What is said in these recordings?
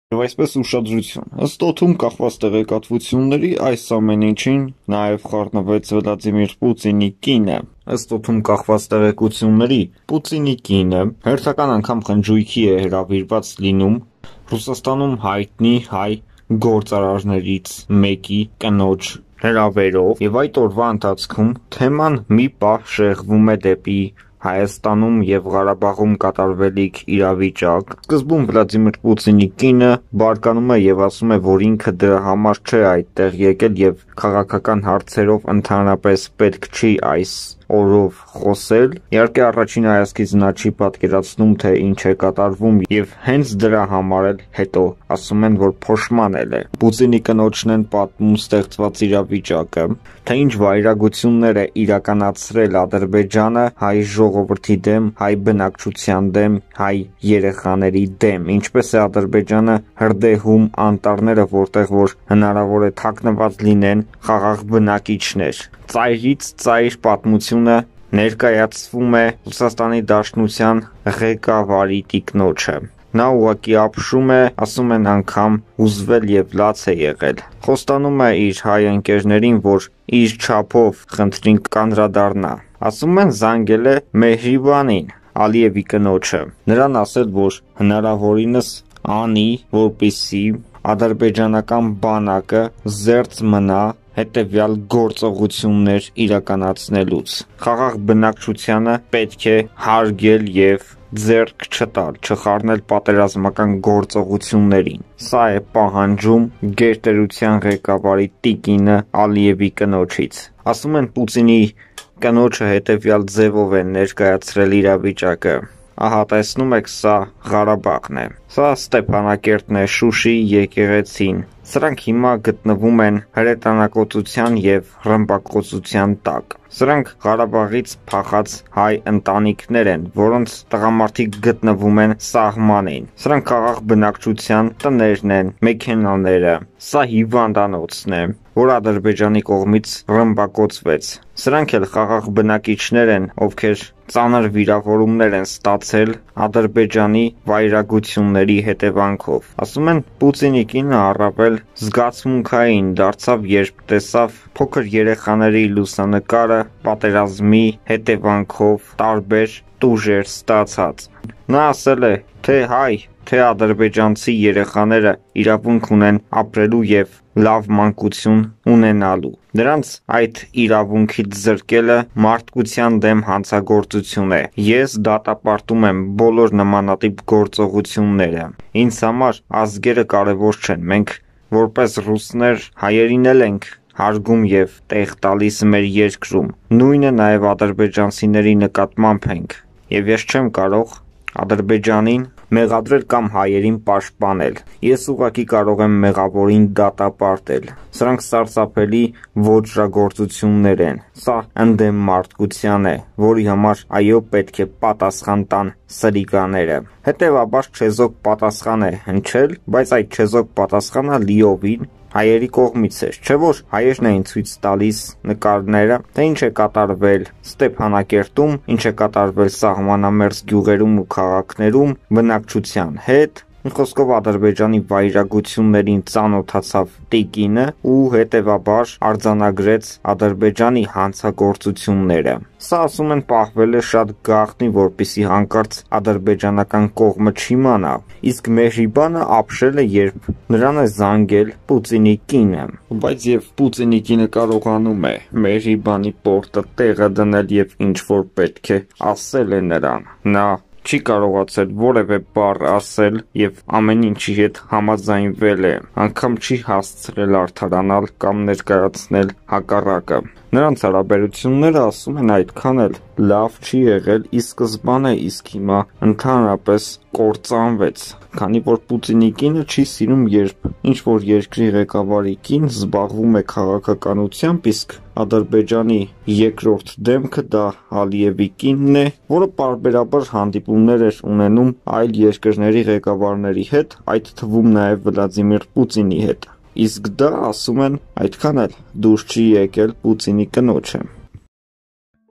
Եվ այսպես ուշադրություն, ըստ օդում կախված տեղեկատվությունների այս ամեն ինչին նաև խառնվեց Վլադիմիր Պուտինի կինը։ Ըստ օդում կախված տեղեկությունների Պուտինի կինը հերթական անգամ խնջույքի է հրավիրված լինում Ռուսաստանում հայտնի հայ գործարարներից մեկի կնոջ հրավերով, եւ այդ օրվա ընթացքում թեման մի պահ շեղվում է դեպի Հայաստանում եւ Ղարաբաղում կատարվելիք իրավիճակ։ Սկզբում Վլադիմիր Պուտինի կինը բարկանում է եւ ասում է, որ ինքը դրա համար չէ այդտեղ եկել եւ քաղաքական հարցերով ընդհանրապես պետք չի այս օրով խոսել։ Իհարկե առաջին հայացքից նա չի պատկերացնում, թե ինչ է կատարվում եւ հենց դրա համար էլ հետո ասում են, որ փոշմանել է։ Պուտինի կնոջն են պատմում ստեղծված իրավիճակը, թե ինչ վայրագություններ է իրականացրել Ադրբեջանը հայ ժողովրդի դեմ, հայ բնակչության դեմ, հայ երեխաների դեմ, ինչպես է Ադրբեջանը հրդեհում անտառները, որտեղ որ հնարավոր է թաքնված լինեն խաղաղ բնակիչներ։ Ծայրից ծայր պատմությունը ներկայացվում է Ռուսաստանի Դաշնության ղեկավարի տիկնոջը։ Նա ուղղակի ապշում է, ասում են անգամ հուզվել եւ լաց է եղել։ Խոստանում է իր հայ ընկերներին, որ իր չափով խնդրին կանդրադառնա։ Ասում են զանգել է Մեհրիբանին, Ալիևի կնոջը։ Նրան ասել, որ հնարավորինս անի, որպեսզի ադրբեջանական բանակը զերծ մնա հետևյալ գործողություններ իրականացնելուց։ Խաղաղ բնակչությանը պետք է հարգել եւ ձեռք չտալ, չխառնել պատերազմական գործողություններին։ Սա է պահանջում գերտերության ղեկավարի տիկինը Ալիևի կնոջից։ Ասում են Պուտինի կնոջը հետևյալ ձևով է ներկայացրել իրավիճակը։ Ահա տեսնում եք, սա Ղարաբաղն է, սա Ստեփանակերտն է, Շուշիի եկեղեցին։ Սրանք հիմա գտնվում են հրետանակոծության եւ ռմբակոծության տակ։ Սրանք Ղարաբաղից փախած հայ ընտանիքներ են, որոնց տղամարդիկ գտնվում են սահմանին։ Սրանք խաղաղ բնակչության տներն են, մեքենաները։ Սա հիվանդանոցն է, որ Ադրբեջանի կողմից ռմբակոծվեց։ Սրանք էլ խաղաղ բնակիչներ են, ովքեր ծանր վիրավորումներ են ստացել Ադրբեջանի վայրագությունների հետևանքով։ Ասում են Պուտինի կինը առավել զգացմունքային դարձավ, երբ տեսավ փոքր երեխաների լուսանկարը պատերազմի հետևանքով տարբեր տուժեր ստացած։ Նա ասել է, թե հայ, թե ադրբեջանցի երեխաները իրավունք ունեն ապրելու եւ լավ մանկություն ունենալու։ Նրանց այդ իրավունքից զրկելը մարդկության դեմ հանցագործություն է։ Ես դատապարտում եմ բոլոր նմանատիպ գործողությունները։ Ինձ համար ազգերը կարևոր չեն։ Մենք որպես ռուսներ հայերին էլ ենք հարգում եւ տեղ տալիս մեր երկրում։ Նույնը նաեւ ադրբեջանցիների նկատմամբ ենք։ Եվ ես չեմ կարող Ադրբեջանին մեղադրել կամ հայերին պաշտպանել։ Ես ուղղակի կարող եմ մեղավորին դատապարտել։ Սրանք սարսափելի ոճրագործություններ են։ Սա ընդդեմ մարդկության է, որի համար այո պետք է պատասխան տան սրիկաները։ Հետևաբար չեզոք պատասխան է հնչել, բայց այդ չեզոք պատասխանը լիովին հայերի կողմից էր, չէ՞ որ հայերն էին ցույց տալիս նկարները, թե ինչ է կատարվել Ստեփանակերտում, ինչ է կատարվել սահմանամերձ գյուղերում ու քաղաքներում բնակչության հետ։ Մի խոսքով Ադրբեջանի վայրագություններին ծանոթացավ տիկինը ու հետևաբար արձանագրեց Ադրբեջանի հանցագործությունները։ Սա ասում են պահվել է շատ գաղտնի, որպեսզի հանկարծ ադրբեջանական կողմը չիմանա։ Իսկ Մեհրիբանը ապշել է, երբ նրան է զանգել Պուտինի կինը։ Բայց եւ Պուտինի կինը կարողանում է Մեհրիբանի պորտը տեղը դնել եւ ինչ որ պետք է ասել է նրան։ Նա չի կարողացել որևէ բառ ասել եւ ամեն ինչի հետ համաձայնվել է, անգամ չի հասցրել արդարանալ կամ ներկայացնել հակառակը։ Նրանց հարաբերությունները ասում են այդքան էլ լավ չի եղել ի սկզբանե, իսկ հիմա ընդհանրապես կործանվեց, քանի որ Պուտինի կինը չի սիրում, երբ ինչ որ երկրի ղեկավարի կին զբաղվում է քաղաքականությամբ, իսկ Ադրբեջանի երկրորդ դեմքը դա Ալիևի կինն է, որը պարբերաբար հանդիպումներ էր ունենում այլ երկրների ղեկավարների հետ, այդ թվում նաև Վլադիմիր Պուտինի հետ։ Իսկ դա, ասում են, այդքան էլ դուր չի եկել Պուտինի կնոջը։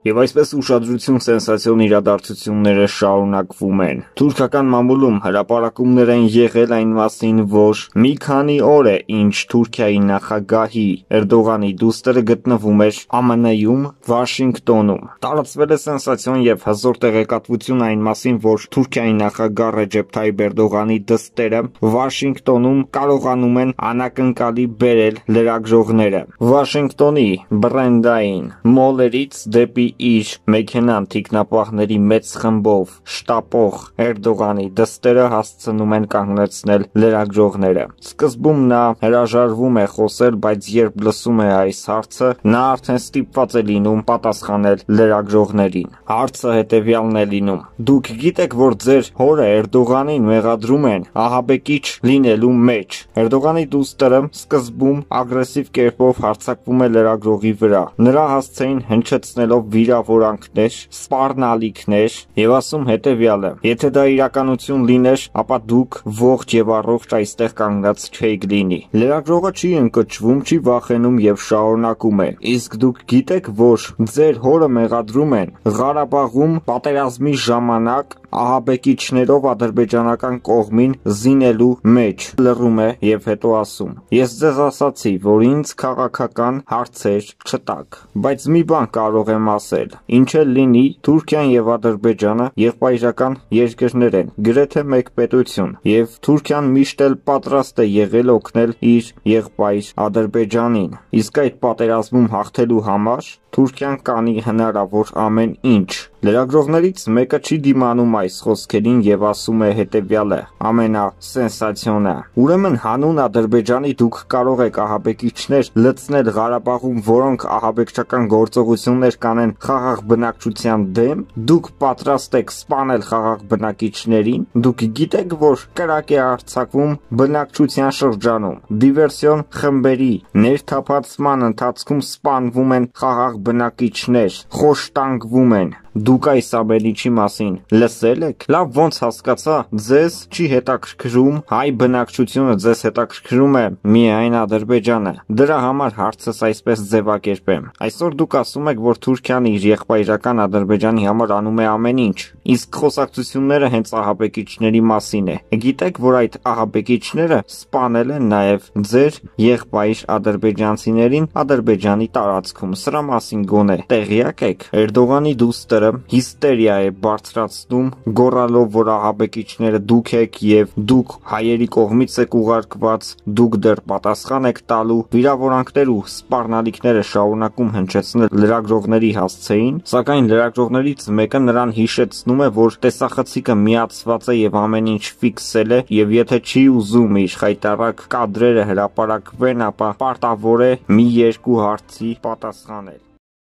Եվ այսպես ուշադրություն սենսացիոն իրադարձությունները շարունակվում են։ Թուրքական մամուլում հրապարակումներ են եղել այն մասին, որ մի քանի օր է ինչ Թուրքիայի նախագահի Էրդողանի դուստրը գտնվում էր ԱՄՆ-ում, Վաշինգտոնում։ Տարածվել է սենսացիոն եւ հզոր տեղեկատվություն այն մասին, որ Թուրքիայի նախագահ Ռեջեփ Թայիփ Էրդողանի դստերը Վաշինգտոնում կարողանում են անակնկալի բերել լրագրողները։ Վաշինգտոնի բրենդային մոլերից դեպի իր մեքենան թիկնապահների մեծ խմբով շտապող Էրդողանի դստերը հասցնում են կանգնեցնել լրագրողները։ Սկզբում նա հրաժարվում է խոսել, բայց երբ լսում է այս հարցը, նա արդեն ստիպված է լինում պատասխանել լրագրողներին։ Հարցը հետևյալն է լինում. Դուք գիտեք, որ ձեր հորը Էրդողանին մեղադրում են ահաբեկիչ լինելու մեջ։ Էրդողանի դուստրը սկզբում ագրեսիվ կերպով հարձակվում է լրագրողի վրա, նրա հասցեին հնչեցնելով վիրավորանքներ, սպառնալիքներ եւ ասում հետեւյալը. Եթե դա իրականություն լիներ, ապա դուք ողջ եւ առողջ այստեղ կանգնած չէիք լինի։ Լրագրողը չի ընկճվում, չի վախենում եւ շարունակում է. Իսկ դուք գիտեք, որ ձեր հորը մեղադրում են Ղարաբաղում պատերազմի ժամանակ ահաբեկիչներով ադրբեջանական կողմին զինելու մեջ։ Լռում է եւ հետո ասում. Ես ձեզ ասացի, որ ինձ քաղաքական հարցեր չտաք, բայց մի բան կարող եմ ասել. ինչ էլ լինի, Թուրքիան եւ Ադրբեջանը եղբայրական երկրներ են, գրեթե մեկ պետություն, եւ Թուրքիան միշտ էլ պատրաստ է եղել օգնել իր եղբայր Ադրբեջանին։ Իսկ այդ պատերազմում հաղթելու համար Թուրքիան կանի հնարավոր ամեն ինչ։ Լրագրողներից մեկը չի դիմանում այս խոսքերին եւ ասում է հետեւյալը. ամենասենսացիոնը. Ուրեմն հանուն Ադրբեջանի դուք կարող եք ահաբեկիչներ լցնել Ղարաբաղում, որոնք ահաբեկչական գործողություններ կանեն խաղաղ բնակչության դեմ, դուք պատրաստ եք սպանել խաղաղ բնակիչներին, դուք գիտեք, որ կրակ է արձակվում բնակչության շրջանում, դիվերսիոն խմբերի ներթափանցման ընթացքում սպանվում են խաղաղ բնակիչներ, խոշտանգվում են։ Դուք այս ամեն ինչի մասին լսել եք։ Լավ, ոնց հասկացա, ձեզ չի հետաքրքրում հայ բնակչությունը, ձեզ հետաքրքրում է միայն Ադրբեջանը։ Դրա համար հարցս այսպես ձևակերպեմ։ Այսօր դուք ասում եք, որ Թուրքիան իր եղբայրական Ադրբեջանի համար անում է ամեն ինչ, իսկ խոսակցությունները հենց ահաբեկիչների մասին է։ Գիտեք, որ այդ ահաբեկիչները սպանել են նաև ձեր եղբայր ադրբեջանցիներին Ադրբեջանի տարածքում։ Սրա մասին գոնե տեղյակ եք։ Էրդողանի դուստրը հիստերիա է բարձրացնում, գոռալով, որ ահաբեկիչները դուք եք եւ դուք հայերի կողմից եք ուղարկված, դուք դեռ պատասխան եք տալու, վիրավորանքներ ու սպառնալիքները շարունակում հնչեցնել լրագրողների հասցեին, սակայն լրագրողներից մեկը նրան հիշեցնում է, որ տեսախցիկը միացված է եւ ամեն ինչ ֆիքսել է եւ եթե չի ուզում իր խայտառակ կադրերը հրապարակվեն, ապա պարտավոր է մի երկու հարցի պատասխանել։